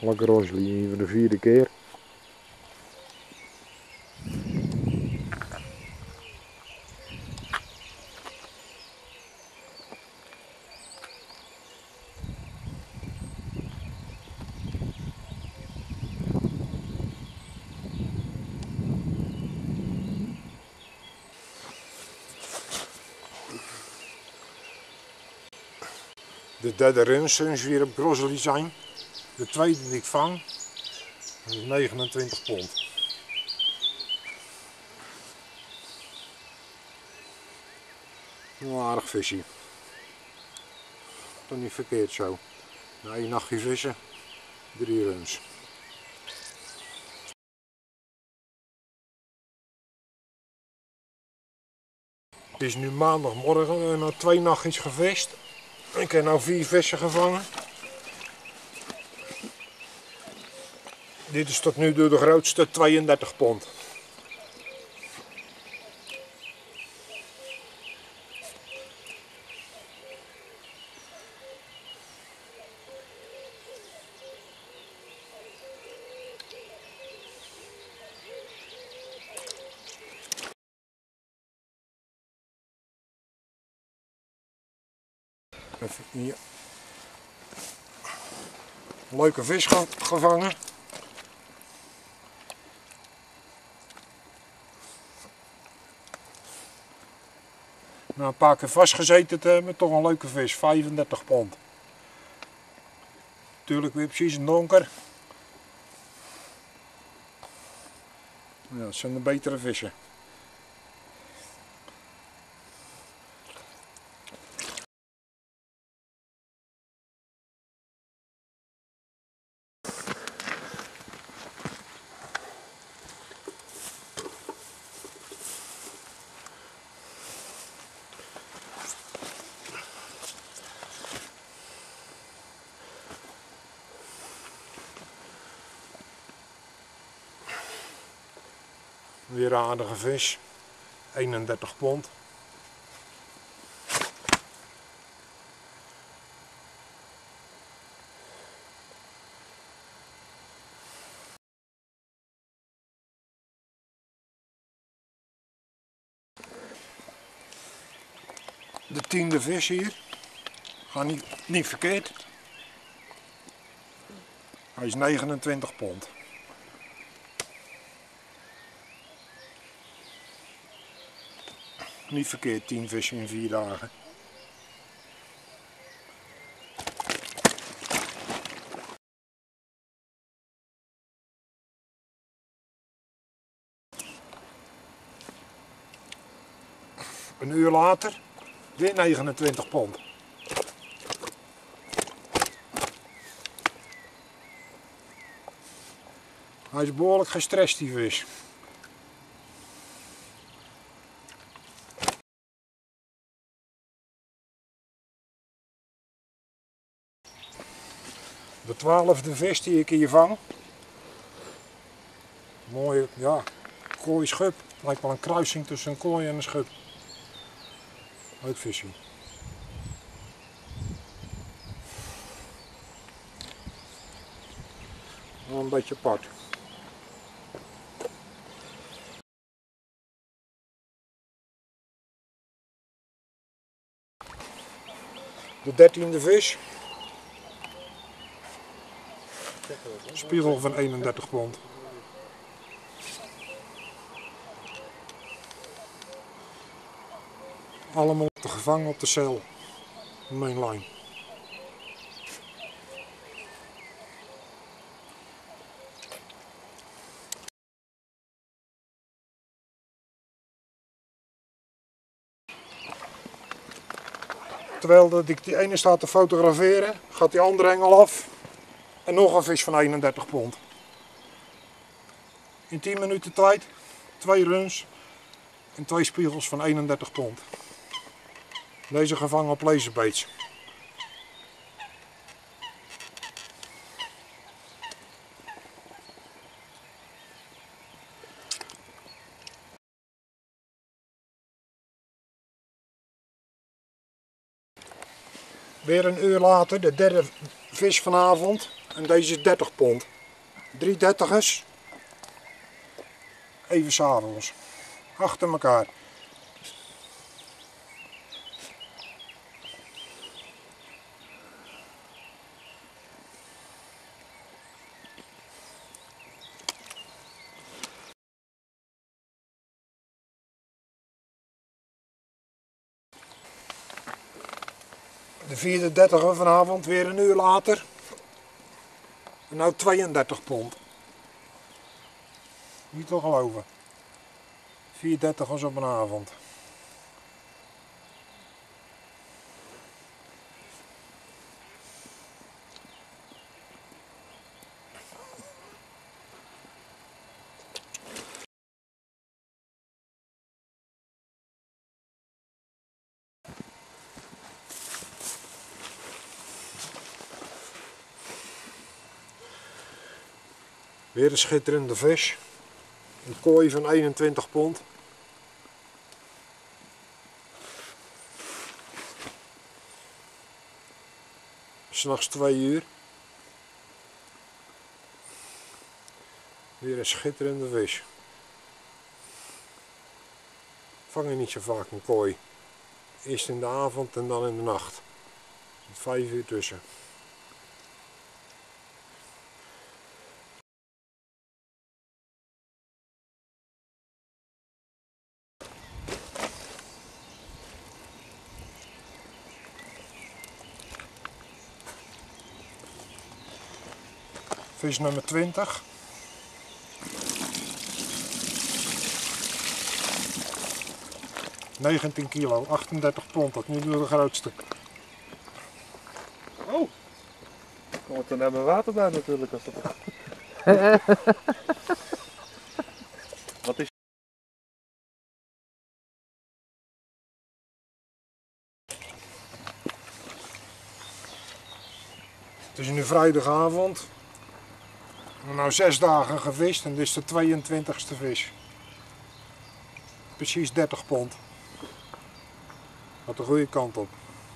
Lekker Rosli, hier voor de vierde keer. De derde run sinds we weer op Rosli zijn. De tweede die ik vang. Dat is 29 pond. Een aardig visje. Toch niet verkeerd zo. Na een nachtje vissen, 3 runs. Het is nu maandagmorgen en na 2 nachtjes gevist. Ik heb nu 4 vissen gevangen. Dit is tot nu toe de grootste, 32 pond. Even hier. Leuke vis gevangen. Na een paar keer vastgezeten te hebben, toch een leuke vis, 35 pond. Natuurlijk weer precies in donker. Ja, dat zijn de betere vissen. Weer een aardige vis, 31 pond. De tiende vis hier, gaat niet verkeerd. Hij is 29 pond. Niet verkeerd, 10 vissen in 4 dagen. Een uur later, weer 29 pond. Hij is behoorlijk gestrest, die vis. De 12e vis die ik hier vang. Mooie, ja, kooi schub. Lijkt wel een kruising tussen een kooi en een schub. Leuk visje. Wel een beetje apart. De 13e vis. Spiegel van 31 pond. Allemaal gevangen op de zeil. Mainline. Terwijl ik die ene staat te fotograferen, gaat die andere hengel af. En nog een vis van 31 pond. In 10 minuten tijd, 2 runs en 2 spiegels van 31 pond. Deze gevangen op laserbaits. Weer een uur later, de derde vis vanavond en deze is 30 pond. 3 dertigers. Even 's avonds. Achter elkaar. De vierde dertiger vanavond, weer een uur later. En nou 32 pond. Niet te geloven. 4 dertigers op een avond. Weer een schitterende vis. Een kooi van 21 pond. S'nachts 2 uur. Weer een schitterende vis. Vang je niet zo vaak een kooi. Eerst in de avond en dan in de nacht. Er zit 5 uur tussen. Vis nummer 20. ...19 kilo, 38 pond, dat is nu de grootste. Oh! Komt er naar mijn water bij natuurlijk als dat. Wat is... Het is nu vrijdagavond. We hebben nu 6 dagen gevist en dit is de 22e vis. Precies 30 pond. Gaat de goede kant op.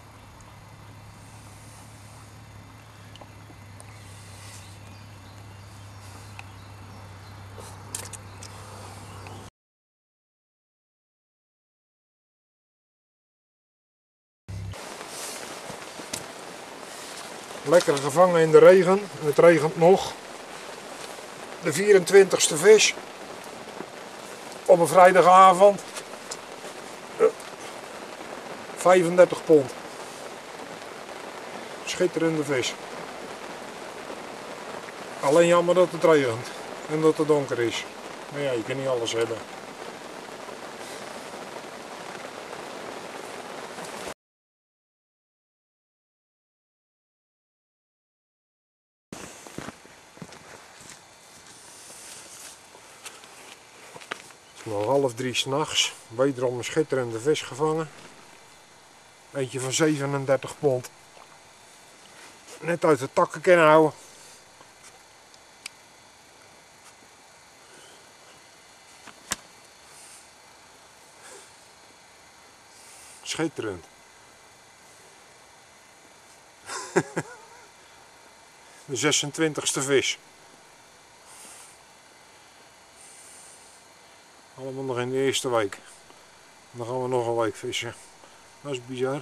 Lekker gevangen in de regen. Het regent nog. De 24e vis. Op een vrijdagavond. 35 pond. Schitterende vis. Alleen jammer dat het regent. En dat het donker is. Maar ja, je kan niet alles hebben. Nog 2:30 s'nachts, wederom een schitterende vis gevangen. Eentje van 37 pond. Net uit de takken kunnen houden. Schitterend. De 26e vis. Allemaal nog in de eerste week. Dan gaan we nog een week vissen. Dat is bizar.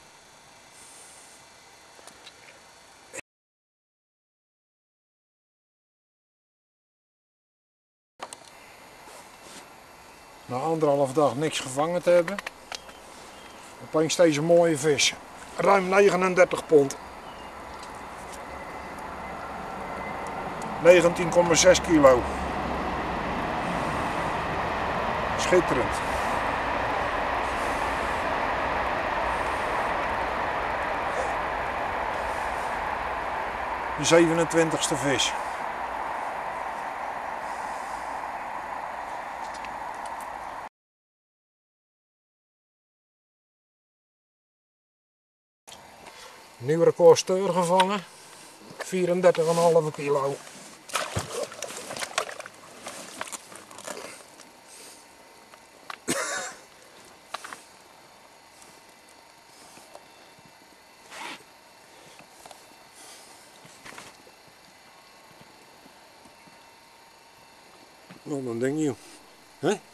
Na 1,5 dag niks gevangen te hebben. Opeens deze mooie vis. Ruim 39 pond. 19,6 kilo. Schitterend. De 27e vis. Nieuw record steur gevangen. 34,5 kilo. Wat een ding, joh. Hè?